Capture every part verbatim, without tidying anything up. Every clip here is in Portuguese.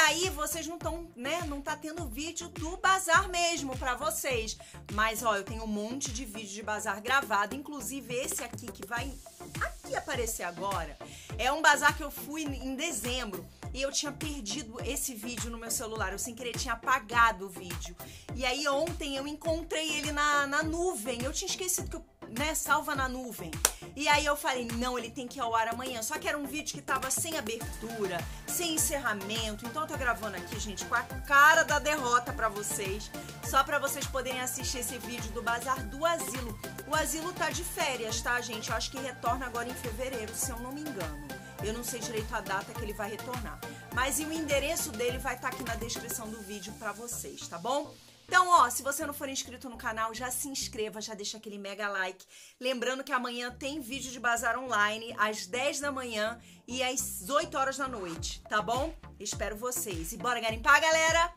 aí vocês não estão, né, não tá tendo vídeo do bazar mesmo pra vocês. Mas, ó, eu tenho um monte de vídeo de bazar gravado, inclusive esse aqui que vai aqui aparecer agora. É um bazar que eu fui em dezembro e eu tinha perdido esse vídeo no meu celular. Eu sem querer tinha apagado o vídeo. E aí ontem eu encontrei ele na, na nuvem. Eu tinha esquecido que eu, né, salva na nuvem. E aí eu falei, não, ele tem que ir ao ar amanhã. Só que era um vídeo que tava sem abertura, sem encerramento. Então eu tô gravando aqui, gente, com a cara da derrota pra vocês. Só pra vocês poderem assistir esse vídeo do Bazar do Asilo. O Asilo tá de férias, tá, gente? Eu acho que retorna agora em fevereiro, se eu não me engano. Eu não sei direito a data que ele vai retornar. Mas e o endereço dele vai estar aqui na descrição do vídeo pra vocês, tá bom? Então, ó, se você não for inscrito no canal, já se inscreva, já deixa aquele mega like. Lembrando que amanhã tem vídeo de bazar online, às dez da manhã e às oito horas da noite, tá bom? Espero vocês. E bora garimpar, galera!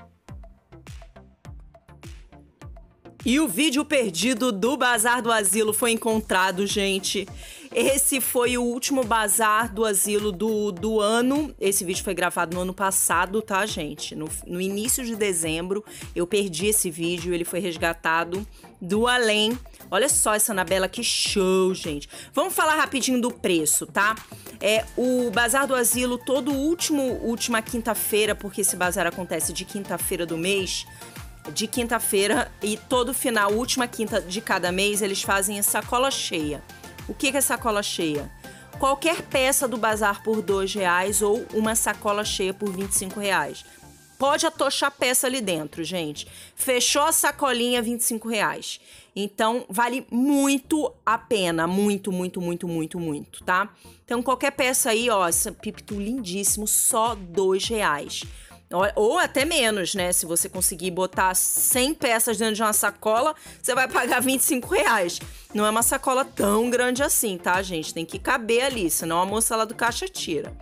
E o vídeo perdido do Bazar do Asilo foi encontrado, gente. Esse foi o último Bazar do Asilo do, do ano. Esse vídeo foi gravado no ano passado, tá, gente? No, no início de dezembro, eu perdi esse vídeo. Ele foi resgatado do além. Olha só essa Anabela, que show, gente. Vamos falar rapidinho do preço, tá? É o Bazar do Asilo, todo último, última quinta-feira, porque esse bazar acontece de quinta-feira do mês... de quinta-feira e todo final, última quinta de cada mês, eles fazem a sacola cheia. O que é sacola cheia? Qualquer peça do bazar por dois reais ou uma sacola cheia por vinte e cinco reais. Pode atochar peça ali dentro, gente. Fechou a sacolinha, vinte e cinco reais. Então, vale muito a pena. Muito, muito, muito, muito, muito, tá? Então, qualquer peça aí, ó, esse pipitu lindíssimo, só dois reais. Ou até menos, né? Se você conseguir botar cem peças dentro de uma sacola, você vai pagar vinte e cinco reais. Não é uma sacola tão grande assim, tá, gente? Tem que caber ali, senão a moça lá do caixa tira.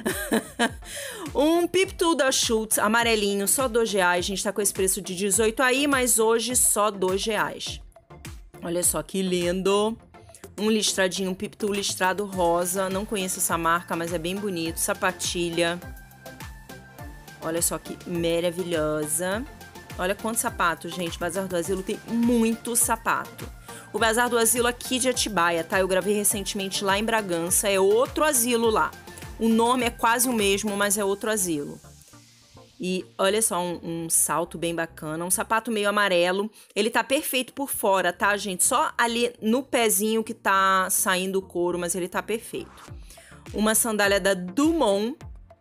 Um Pipitu da Schultz amarelinho, só dois reais. A gente tá com esse preço de dezoito aí, mas hoje só dois reais. Olha só que lindo. Um listradinho, um Pipitu listrado rosa. Não conheço essa marca, mas é bem bonito. Sapatilha. Olha só que maravilhosa. Olha quanto sapato, gente. Bazar do Asilo tem muito sapato. O Bazar do Asilo aqui de Atibaia, tá? Eu gravei recentemente lá em Bragança. É outro asilo lá. O nome é quase o mesmo, mas é outro asilo. E olha só, um, um salto bem bacana. Um sapato meio amarelo. Ele tá perfeito por fora, tá, gente? Só ali no pezinho que tá saindo o couro, mas ele tá perfeito. Uma sandália da Dumont.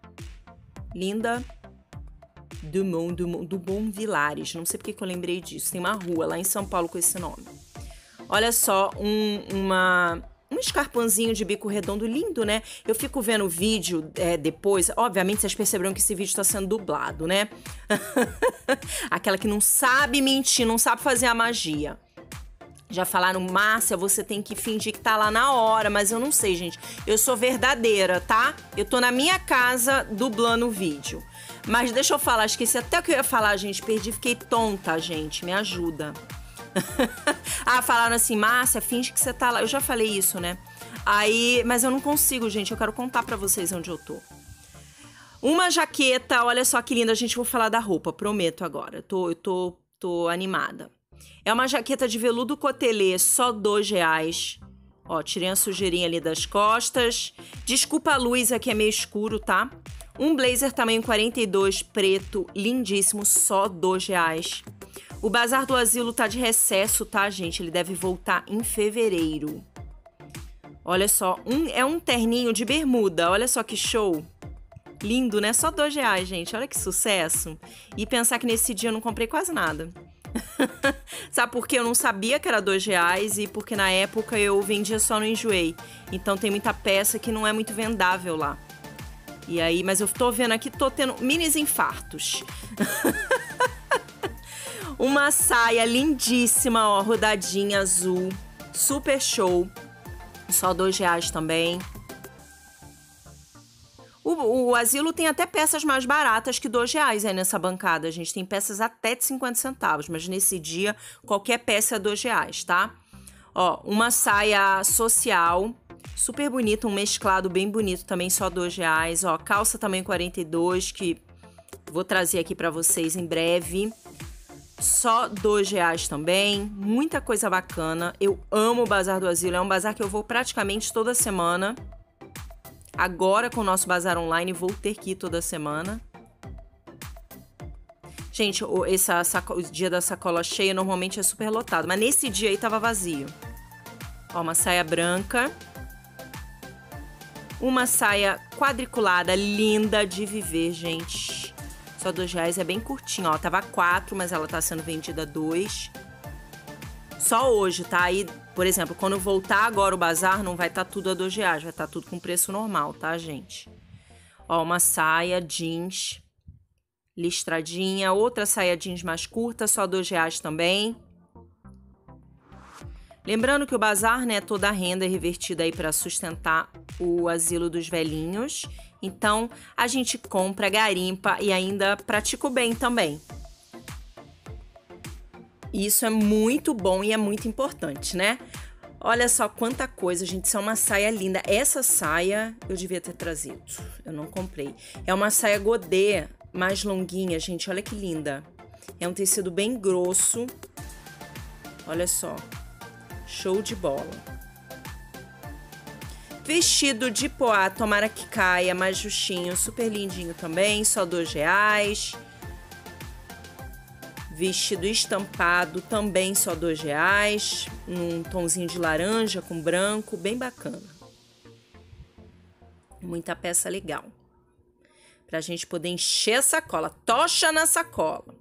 Linda. Dumont, Dumont, Dumont Vilares. Não sei porque que eu lembrei disso. Tem uma rua lá em São Paulo com esse nome. Olha só, um, uma, um escarpãozinho de bico redondo lindo, né? Eu fico vendo o vídeo é, depois. Obviamente, vocês perceberam que esse vídeo está sendo dublado, né? Aquela que não sabe mentir, não sabe fazer a magia. Já falaram, Márcia, você tem que fingir que tá lá na hora, mas eu não sei, gente. Eu sou verdadeira, tá? Eu tô na minha casa dublando o vídeo. Mas deixa eu falar, esqueci até o que eu ia falar, gente. Perdi, fiquei tonta, gente. Me ajuda. Ah, falaram assim, Márcia, finge que você tá lá. Eu já falei isso, né? Aí, mas eu não consigo, gente. Eu quero contar pra vocês onde eu tô. Uma jaqueta, olha só que linda. Gente, vou falar da roupa, prometo agora. Eu tô, eu tô, tô animada. É uma jaqueta de veludo cotelê, só dois reais. Ó, tirei a sujeirinha ali das costas. Desculpa a luz, aqui é meio escuro, tá? Um blazer tamanho quarenta e dois, preto, lindíssimo, só dois reais. O Bazar do Asilo tá de recesso, tá, gente? Ele deve voltar em fevereiro. Olha só, um, é um terninho de bermuda, olha só que show. Lindo, né? Só dois reais, gente, olha que sucesso. E pensar que nesse dia eu não comprei quase nada. Sabe por quê? Eu não sabia que era dois reais e porque na época eu vendia só no Enjoei. Então tem muita peça que não é muito vendável lá. E aí, mas eu tô vendo aqui, tô tendo minis infartos. Uma saia lindíssima, ó, rodadinha azul, super show. Só dois reais também. O, o asilo tem até peças mais baratas que dois reais aí nessa bancada. A gente tem peças até de cinquenta centavos, mas nesse dia qualquer peça é dois reais, tá? Ó, uma saia social, super bonita, um mesclado bem bonito também, só dois reais. Ó, calça também quarenta e dois, que Vou trazer aqui pra vocês em breve. Só dois reais também. Muita coisa bacana. Eu amo o Bazar do Asilo. É um bazar que eu vou praticamente toda semana. Agora, com o nosso bazar online, vou ter que ir toda semana. Gente, esse o dia da sacola cheia normalmente é super lotado. Mas nesse dia aí tava vazio. Ó, uma saia branca. Uma saia quadriculada, linda de viver, gente. Só dois reais, é bem curtinho, ó. Tava quatro, mas ela tá sendo vendida a dois. Só hoje, tá? Aí, por exemplo, quando voltar agora o bazar, não vai estar tá tudo a dois reais. Vai estar tá tudo com preço normal, tá, gente? Ó, uma saia jeans listradinha. Outra saia jeans mais curta, só dois reais também. Lembrando que o bazar, né, toda a renda é revertida aí para sustentar o asilo dos velhinhos. Então, a gente compra, garimpa e ainda pratica o bem também. Isso é muito bom e é muito importante, né? Olha só quanta coisa, gente. Isso é uma saia linda. Essa saia eu devia ter trazido. Eu não comprei. É uma saia godê mais longuinha, gente. Olha que linda. É um tecido bem grosso. Olha só. Show de bola. Vestido de poá, tomara que caia, mais justinho, super lindinho também, só dois reais. Vestido estampado, também só dois reais. Um tomzinho de laranja com branco, bem bacana. Muita peça legal. Pra gente poder encher a sacola, tocha na sacola.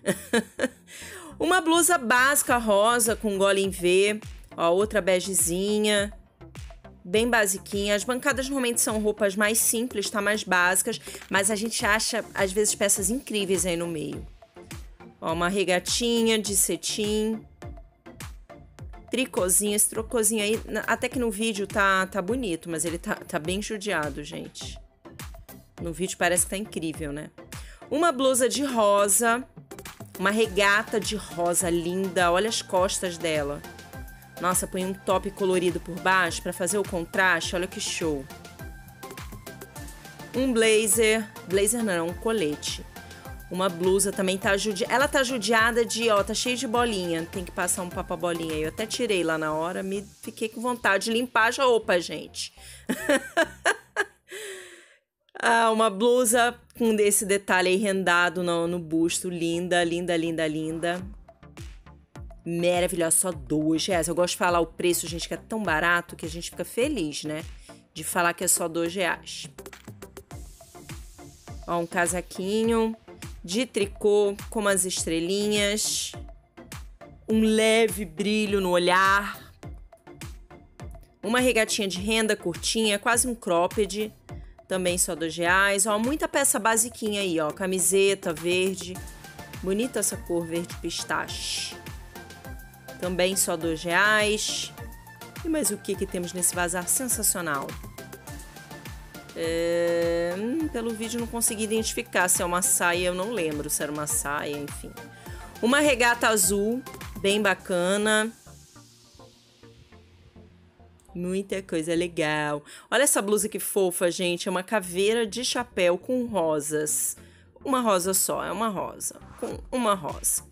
Uma blusa básica rosa com gola em V, ó, outra begezinha, bem basiquinha. As bancadas normalmente são roupas mais simples, tá, mais básicas, mas a gente acha às vezes peças incríveis aí no meio. Ó, uma regatinha de cetim, tricôzinho, esse tricôzinho aí, até que no vídeo tá, tá bonito, mas ele tá, tá bem judiado, gente. No vídeo parece que tá incrível, né? Uma blusa de rosa. Uma regata de rosa linda, olha as costas dela. Nossa, põe um top colorido por baixo para fazer o contraste, olha que show. Um blazer, blazer não, um colete. Uma blusa também tá judiada, ela tá judiada de, ó, tá cheio de bolinha. Tem que passar um papa-bolinha aí, eu até tirei lá na hora, me fiquei com vontade de limpar a roupa, gente. Ah, uma blusa com esse detalhe aí rendado no, no busto. Linda, linda, linda, linda. Maravilhosa, só dois reais. Eu gosto de falar o preço, gente, que é tão barato que a gente fica feliz, né? De falar que é só dois reais. Ó, um casaquinho de tricô com umas estrelinhas. Um leve brilho no olhar. Uma regatinha de renda curtinha, quase um cropped. Também só dois reais. Ó, muita peça basiquinha aí, ó. Camiseta verde. Bonita essa cor verde pistache. Também só dois reais. E mais o que que temos nesse bazar sensacional? É... Hum, pelo vídeo não consegui identificar se é uma saia, eu não lembro se era uma saia, enfim. Uma regata azul, bem bacana. Muita coisa legal. Olha essa blusa que fofa, gente. É uma caveira de chapéu com rosas. Uma rosa só, é uma rosa. Com uma rosa.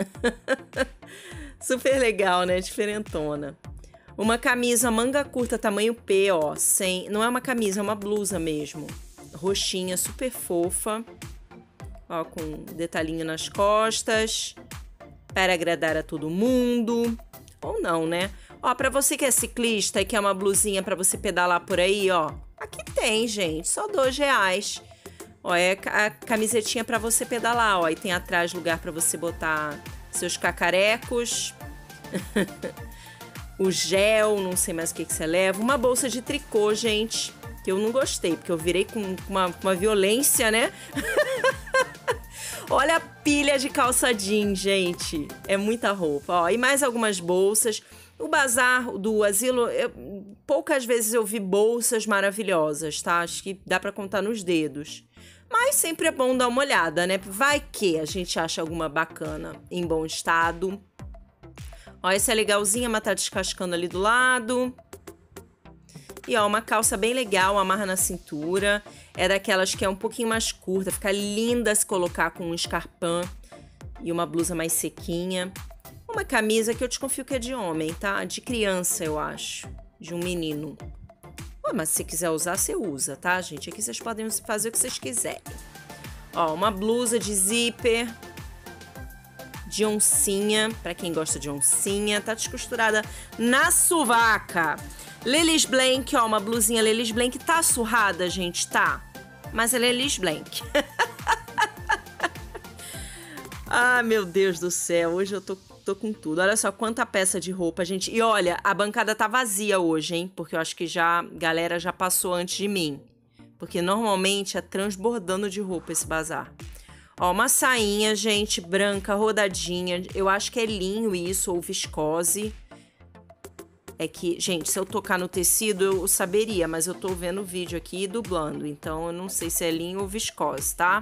Super legal, né? Diferentona. Uma camisa manga curta, tamanho P, ó. Sem... Não é uma camisa, é uma blusa mesmo. Roxinha, super fofa. Ó, com detalhinho nas costas. Para agradar a todo mundo. Ou não, né? Ó, pra você que é ciclista e quer uma blusinha pra você pedalar por aí, ó. Aqui tem, gente. Só dois reais. Ó, é a camisetinha pra você pedalar, ó. E tem atrás lugar pra você botar seus cacarecos. O gel, não sei mais o que que você leva. Uma bolsa de tricô, gente. Que eu não gostei, porque eu virei com uma, uma violência, né? Olha a pilha de calça jeans, gente. É muita roupa, ó. E mais algumas bolsas. O bazar do asilo, eu, poucas vezes eu vi bolsas maravilhosas, tá? Acho que dá pra contar nos dedos. Mas sempre é bom dar uma olhada, né? Vai que a gente acha alguma bacana em bom estado. Ó, essa é legalzinha, mas tá descascando ali do lado. E ó, uma calça bem legal, amarra na cintura. É daquelas que é um pouquinho mais curta, fica linda se colocar com um escarpão e uma blusa mais sequinha. Uma camisa que eu desconfio que é de homem, tá? De criança, eu acho. De um menino. Ué, mas se quiser usar, você usa, tá, gente? Aqui vocês podem fazer o que vocês quiserem. Ó, uma blusa de zíper. De oncinha, pra quem gosta de oncinha. Tá descosturada na sovaca. Lilis Blank, ó, uma blusinha Lilis Blank. Tá surrada, gente? Tá. Mas ela é Lilis Blank. Ah, meu Deus do céu. Hoje eu tô, tô com tudo. Olha só quanta peça de roupa, gente. E olha, a bancada tá vazia hoje, hein? Porque eu acho que já a galera já passou antes de mim. Porque normalmente é transbordando de roupa esse bazar. Ó, uma sainha, gente, branca, rodadinha. Eu acho que é linho isso, ou viscose. É que, gente, se eu tocar no tecido, eu saberia. Mas eu tô vendo o vídeo aqui e dublando. Então, eu não sei se é linho ou viscose, tá?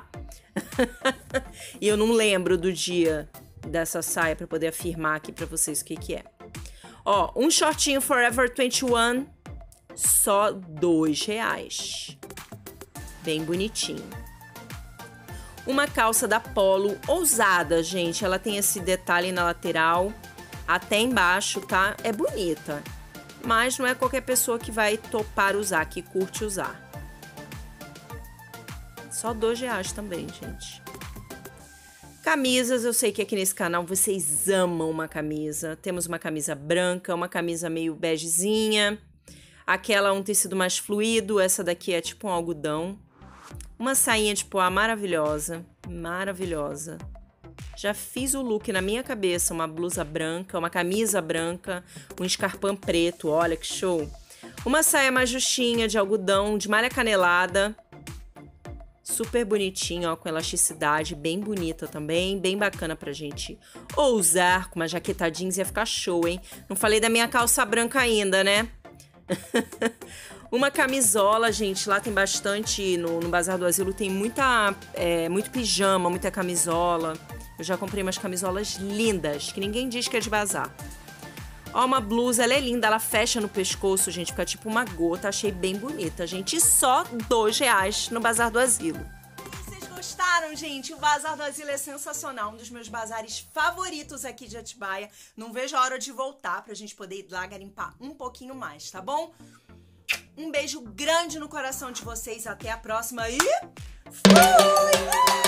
E eu não lembro do dia dessa saia pra poder afirmar aqui pra vocês o que que é. Ó, um shortinho Forever vinte e um. Só dois reais. Bem bonitinho. Uma calça da Polo, ousada, gente. Ela tem esse detalhe na lateral, até embaixo, tá? É bonita. Mas não é qualquer pessoa que vai topar usar, que curte usar. Só dois reais também, gente. Camisas, eu sei que aqui nesse canal vocês amam uma camisa. Temos uma camisa branca, uma camisa meio begezinha. Aquela um tecido mais fluido, essa daqui é tipo um algodão. Uma sainha de poá maravilhosa, maravilhosa. Já fiz o look na minha cabeça, uma blusa branca, uma camisa branca, um escarpão preto, olha que show. Uma saia mais justinha de algodão, de malha canelada. Super bonitinha, ó, com elasticidade, bem bonita também, bem bacana pra gente ousar, com uma jaqueta jeans ia ficar show, hein? Não falei da minha calça branca ainda, né? Uma camisola, gente, lá tem bastante, no, no Bazar do Asilo tem muita, é, muito pijama, muita camisola. Eu já comprei umas camisolas lindas, que ninguém diz que é de bazar. Ó, uma blusa, ela é linda, ela fecha no pescoço, gente, fica tipo uma gota, achei bem bonita, gente. E só dois reais no Bazar do Asilo. Vocês gostaram, gente? O Bazar do Asilo é sensacional, um dos meus bazares favoritos aqui de Atibaia. Não vejo a hora de voltar pra gente poder ir lá garimpar um pouquinho mais, tá bom? Um beijo grande no coração de vocês, até a próxima e... fui!